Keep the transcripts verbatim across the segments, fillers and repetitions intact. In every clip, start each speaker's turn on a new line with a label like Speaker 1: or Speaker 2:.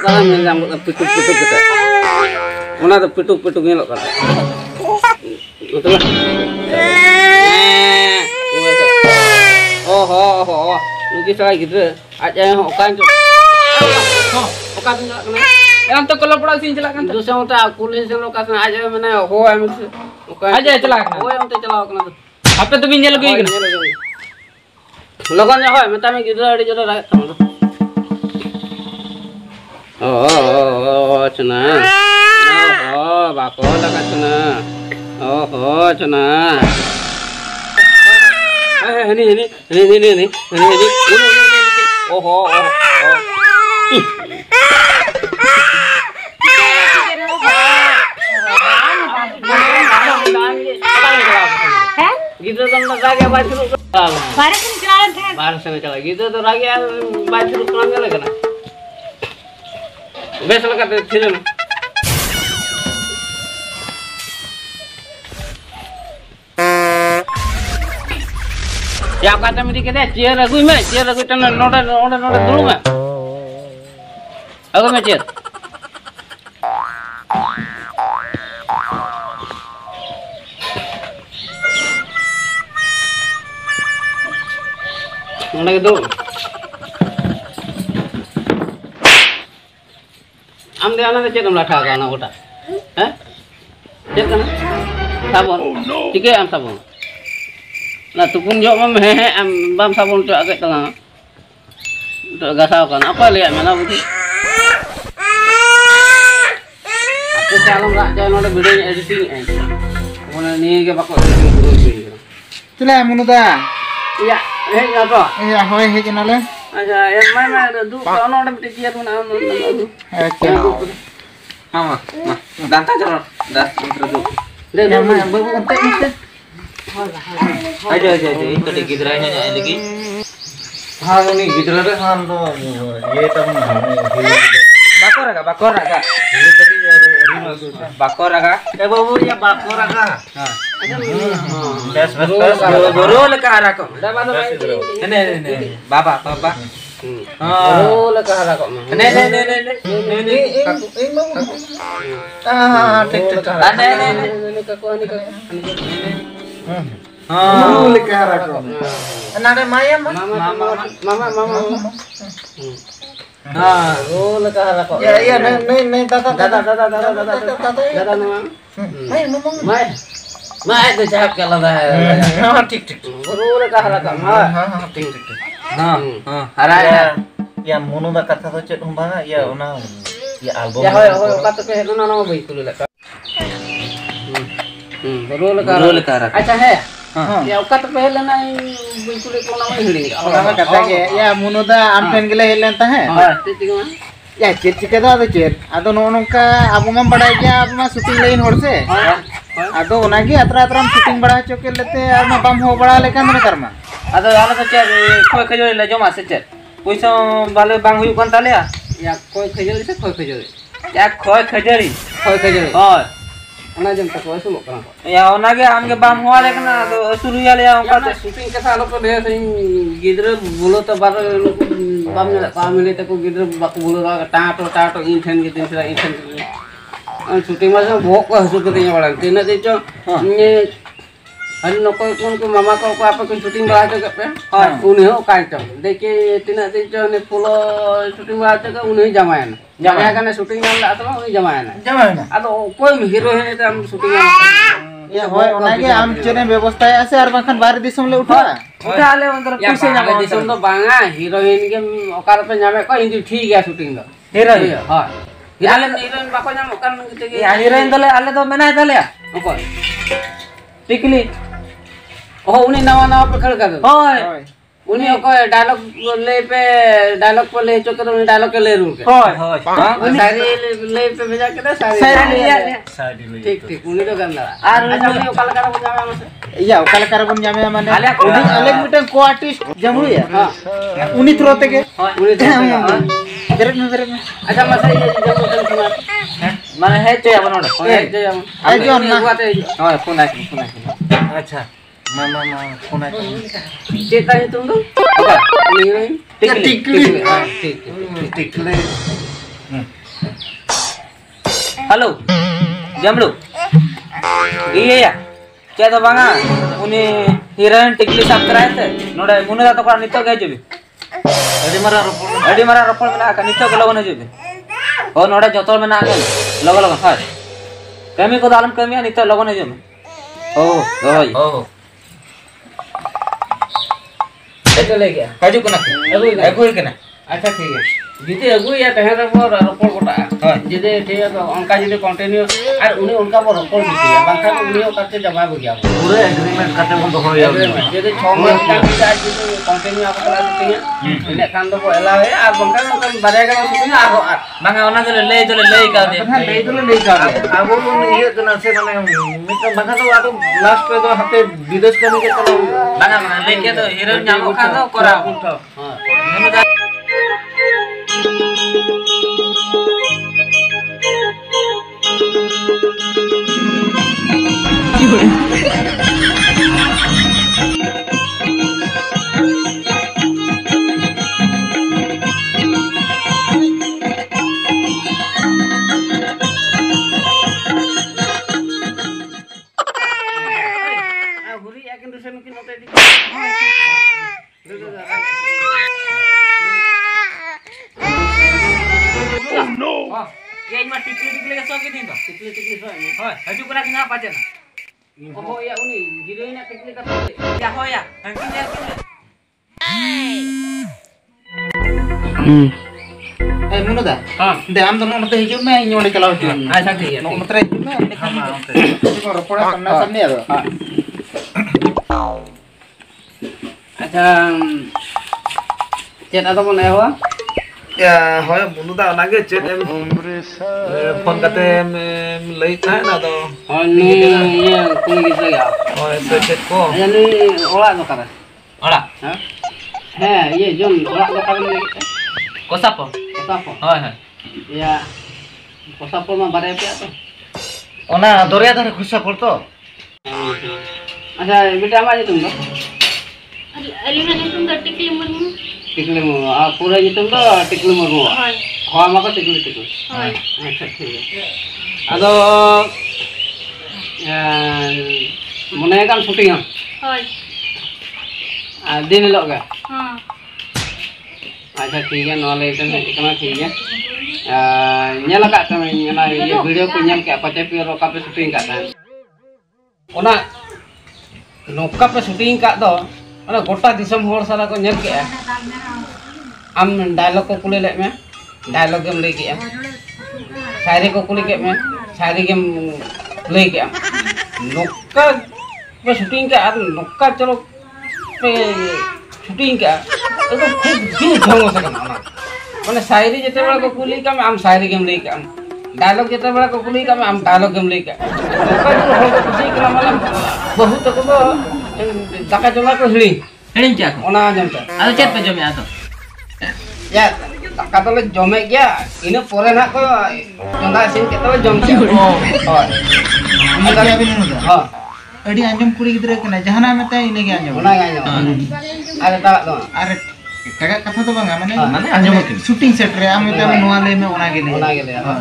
Speaker 1: kan yang pituk-pituk kita. Mana tuh pituk-pituk ngelok kan? Betul lah. Oh, oh, oh, lu kisah gitu. Aja yang okan tuh. Oh, okan tuh kena. Yang tuh kalau pernah sih celakan tuh. Dosa untuk aku lihat sih lokasi aja mana. Oh, em itu. Aja celakan. Oh, yang tuh celakan tuh. Apa tuh binjal lagi kan? Lokannya kok, minta gitu ada jodoh rakyat sama tuh. Oh, oh, oh, cina. Oh, bakal dekat cina. Oh, oh, cina. Eh, ini, ini, ini, ini, ini, ini, ini, ini, ini. Oh, oh, oh, oh. Gitu kan lagi baju.
Speaker 2: Baru kan jalan kan?
Speaker 1: Baru sana jalan gitu tuh lagi baju kelam lagi kan? Besok kata sini. Ya kata mesti kita ciar lagu ini, ciar lagu itu noda noda noda dulu nggak? Aku mau ciar. Noda gitu. Am dia anak ciar am latah kan aku tak? Eh? Ciar kan? Sabun. Tiga am sabun. Nah, tukung jok mah hehe am bam sabun tu agak tengah. Untuk gasau kan. Apa lihat mana begitu? Aku kalau nggak jangan ada bedanya editing aja. Mana ni ke pakok editing dulu.
Speaker 3: Cila munuda.
Speaker 1: Iya, eh apa?
Speaker 3: Iya, hoy he kenale.
Speaker 1: Aja, yang mana ada du kalau ada beti ciar mana anu anu.
Speaker 3: Oke.
Speaker 1: Mama, mah, dan tak jalan, dah terus.
Speaker 3: Dan yang baru kontak mesti.
Speaker 1: Aja aja aja itu di gidranya lagi.
Speaker 3: हाँ नहीं गिद्रा रे हाँ तो ये तब
Speaker 1: bakor agak bakor agak bakor agak
Speaker 3: eh babu ya bakor agak
Speaker 1: bes bes bes baru leka arah kok ini ini baba baba baru leka arah kok ini ini ini ini ini
Speaker 3: ah ठीक ठीक
Speaker 1: ini ini ini kaku ini kaku
Speaker 3: ah leka arah kok nade maya mama
Speaker 1: mama mama mama ah oh leka arah kok
Speaker 3: ya iya nih nih nih tata
Speaker 1: tata tata tata tata tata tata memang
Speaker 3: mai ngomong
Speaker 1: mai mai itu cakap kalau dah
Speaker 3: ah ठीक ठीक
Speaker 1: baru leka arah kok mai
Speaker 3: ठीक ठीक
Speaker 1: nah arah
Speaker 3: ya ya munu da kata to chet humba ya ona ya album
Speaker 1: ya hoy hoy kata ke nona nama baik dulu leka hmm baru leka arah acha hai ya ukat पहले ना बिल्कुल को ना हिड़ी
Speaker 3: ona kata ke ya munu da ampen gele helen ta hai
Speaker 1: हां ठीक है
Speaker 3: ya chet chet da ado chet ado no nongka abu ma badai gya abu ma shooting lain hor se ado ona gi atra atra shooting bada choke lete ar ma bam ho bada lekan ne karma
Speaker 1: ado ala to चे कोई खजोरी ले जमा से चे पैसा बाले बांग हुई कोन ताले या कोई खजोरी से कोई खजोरी या कोई खजोरी कोई खजोरी हां ona jam tak wasu lo kan ya ona ge am ge bam hoale kana to suru ya le am ka shooting ka salo ko de sein gidra bulo to bar bam ne pa mile te ko gidra bak bulo ra ta to ta to inthen ge din sira inthen shooting ma so bok ko hasu ke nya bala tina de cho ne hari no ko kon ko mama ko ko apa ko shooting bala to ke ha uni ho kai to deke tina de cho ne pulo shooting bala to ka uni jamayan jamaya kana shooting na atma uni jamayan
Speaker 3: jamaina
Speaker 1: ado koi hero he tam shooting
Speaker 3: ya hoy ona ge am chene ব্যবস্থা আছে আর বাখান বাইরে দিসম le উঠা
Speaker 1: udah ale untuk puse nyama disum to banga heroin ke okar pe nyame ko indi ठीक है shooting do
Speaker 3: heroin
Speaker 1: ha heroin heroin bako nyam kan gitu ge
Speaker 3: ya heroin dole ale to mena dole
Speaker 1: oko tikli oh uni nawa nawa pe khad kar hoy uni oko dialog le pe dialog pe le chokar uni dialog ke le ru ke
Speaker 3: hoy hoy
Speaker 1: sari le pe beja ke sari
Speaker 3: sari
Speaker 1: sari ठीक ठीक uni to ganda ar uni okal kar bo nyame amase
Speaker 3: iya okal kar bon nyame mane uni aleg miten ko artist jamu ya ha uni thro tege
Speaker 1: uni
Speaker 3: derek na derek
Speaker 1: acha masa ye jamu tan kuna mane he che abon oda he che abon
Speaker 3: ai jon na
Speaker 1: hoy phone ai phone ai
Speaker 3: acha mama ma phone ai
Speaker 1: che ta ni tum do oka ni tikli tikli ha tikli
Speaker 3: tikli
Speaker 1: Halo. Jamlu. Iya ya. Ceda banga. Uni heroin tikli subscribe te. Noda muna to kora nito ga jibi. Adi mara ropol. Adi mara ropol mena ka nito ga logon jibi. Oh noda jotol mena ka. Logo logo ha. Kami ko dalam kami nito logon jibi. Oh, oh. Oh. Itu ले गया काजू कना अगुई अगुई कना अच्छा ठीक है जिते अगुई या तहे रे मोर रोपड़ गोटा जिते ठीक है तो उनका जिते कंटिन्यू और उन्हें उनका वो रोपड़ दिती है बांका उन्हें करते जमा हो गया पूरे एग्रीमेंट करते बंद हो गया जिते छह महीने का चार्ज जिते कंटिन्यू आप करा देते हैं इने कान दो एला है और बांका उनका बारे का सुटिंग और और बांगा ओना दे ले दे ले का दे ले दे ले का दे अब वो ये कना से माने मित्र बांका तो आतो लास्ट पे तो हफ्ते विदेश करने के चलो बांगा माने लेके तो हीरो नाम का तो करा हां ये इन टिकली टिकली का सौकी दिन तो टिकली टिकली सो है हजू करा किना पाचे ना ओहो या उनी हीरोइन टिकली का सौकी या हो या हंकी या किन हम्म ए मुनदा हां दे हम दोनों नते हिजू में इन ओडे चलाओ छु अच्छा ठीक है नोतरे हिजू में देखा देखो रपड़ा सामने सामने आ हां अच्छा चेता तो बने हुआ या होय मुनुदा नागे चेत एम फोन करते में लई था ना तो अनि ये कोई किस गया होय तो चेत को यानी ओला दो करे ओला हां है ये जोन ओला दो करे कोसापो कोसापो होय है या कोसापो में बारे पे तो ओना दरिया धरे कोसापो तो अच्छा बेटा हमारे तुम तो
Speaker 2: अली मैंने तुम तो टिकली मुर्मू
Speaker 1: टिकली मुर्मू आ पूरा ये तुम तो टिकली मुर्मू हां हां माको टिकली टिकली हां अच्छा ठीक है अदो मने काम शूटिंग हां आ दिन लोग हां अच्छा ठीक है नॉले इतना इतना ठीक है आ nyala ka ta nyala ये वीडियो को nyam के पचे पे रोका पे शूटिंग का था ओना नोका पे शूटिंग का दो ओना गोटा दिसम होर सारा को नेल के आम डायलॉग को कुले ले में डायलॉग गेम ले के शायरी को कुले के में शायरी गेम ले के नोका पे शूटिंग का और नोका चलो पे शूटिंग का तो खूब दिन ढंग से करना माने शायरी जते बड़ा को कुली का आम शायरी गेम ले के डायलॉग जते बड़ा को कुली का आम डायलॉग गेम ले के नोका जो हो को कुछ के माने बहुत को दाका जमा को हिड़ी हिड़ी क्या ओना जमता आदो चेत पे जमे आतो या दाका तो जमे गया इने परे ना को जोंदा सिन के तो जम के हां अदा भी नहीं हां अडी अंजम कुड़ी गिदरे कना जहाना मते इने के अंजम ओना के अंजम अरे ता दो अरे काका कथा तो बांगा माने माने अंजम के शूटिंग सेट रे आमे तो नोआ ले में ओना गेले ओना गेले हां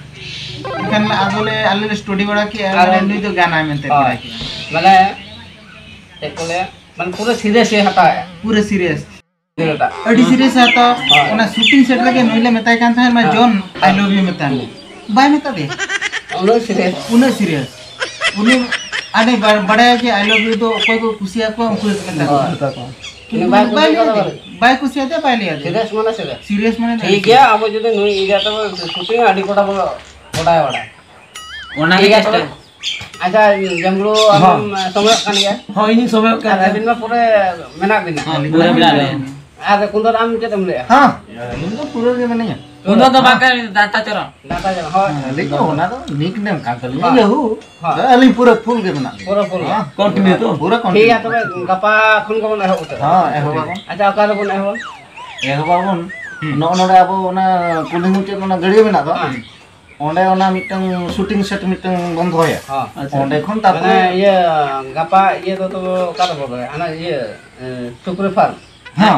Speaker 1: कन आदोले आले स्टूडियो बड़ा की आले नुई तो गाना में ते बड़ा की माने तेकोले मन पूरा सीरियस है हटा है पूरा सीरियस देटा अडी सीरियस आता ओना शूटिंग सेट रे के नोइले मेताय कान था मा जॉन आई लव यू मेता बाय मेता दे उनो सीरियस उनो सीरियस उनी आने बड़ा है कि आई लव यू तो कोई को खुशी आपको हमको मेता को बाय बाय खुशी आते बाय लिया सीरियस माने सीरियस माने ठीक है अब जदे नोई इजा तो शूटिंग आडी कोटा बड़ा बड़ा ओना के अच्छा जमलो हम समय कान गया हां इनी समय का दिन में पूरे मेना दिन पूरे मेना आरे कुंदर आम के तुम ले हां इन तो पूरे के मेना कुंदर तो बाका दाता चरो दाता चरो हां लेकिन होना तो निक नेम का कर ले हो हां अली पूरा फुल के मेना पूरा फुल कंटिन्यू तो पूरा कंटिन्यू ठीक है तो गपा खुन को बना हो हां ए हो बाबू अच्छा का बन हो ए हो बाबू नो नोडे अब ओना कुली मुचे ओना गड़ी मेना तो ओंडे ओना मिटन शूटिंग सेट मिटन बंद होया हां ओंडे खन तापरे ये गपा ये तो तो का बोल रहा है ना ये सुपर फार्म हां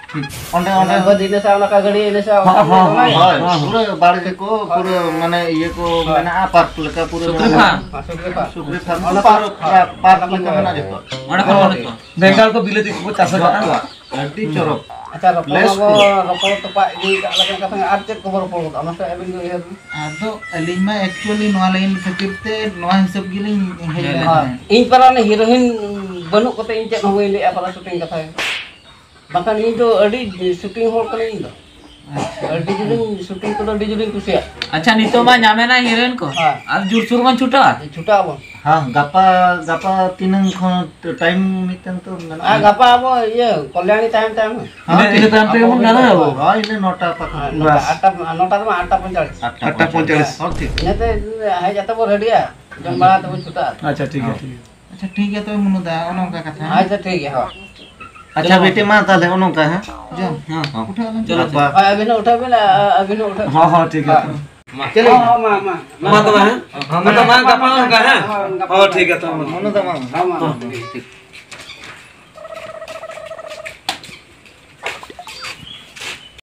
Speaker 3: ओंडे ओंडे
Speaker 1: बदिने सा ओना का गड़ी इने सा
Speaker 3: हां हां हां पूरा बाड़गे को पूरा माने ये को माने आ पार्क लेका पूरा
Speaker 1: सुक्री फार्म
Speaker 3: सुक्री फार्म पार्क पार्क लेका मेना जतो
Speaker 1: ओना को तो बेंगल को बिले दिको चास का
Speaker 3: अड्डी चोरो
Speaker 1: अच्छा रपो रपो तो पा दी का लगे कथा आर चेक खबर पड़ ओना से एबिन को इहर
Speaker 3: आदो अलिन मा एक्चुअली नोआ लाइन खतिरते नोआ हिसाब गिलिन हेला
Speaker 1: इन परा ने हीरोइन बनु कोते इन चेक होई ले परा शूटिंग कथा बाkan ini do adi shooting hall kali ini do adi juling shooting ko adi juling kusia acha nito ma nyame na heroin ko ar jur sur man chuta chuta abo
Speaker 3: हां गपा गपा तीनन खन time मितन तो
Speaker 1: आ गपा abo ये Kalyani time time
Speaker 3: हां तीन time पे मन ना abo हां इने नौटा पक
Speaker 1: बस आठ नौटा तो आठ पैंतालीस
Speaker 3: आठ पैंतालीस और ठीक
Speaker 1: नेते है जाता बो रेडी है जम बड़ा तो छुटा
Speaker 3: अच्छा ठीक है ठीक है अच्छा ठीक है तो मुनु दा ओनो का कथा
Speaker 1: अच्छा ठीक है हां
Speaker 3: अच्छा बेटे मां ताले ओनो का है जा हां उठा चलो
Speaker 1: अभी ना उठा भी ना अभी ना उठा
Speaker 3: हां हां ठीक है
Speaker 1: चलो हां मां मां
Speaker 3: मां तो है हां तो मां का पाऊंगा है हां ठीक है तो
Speaker 1: मनु तो मां हां मां ठीक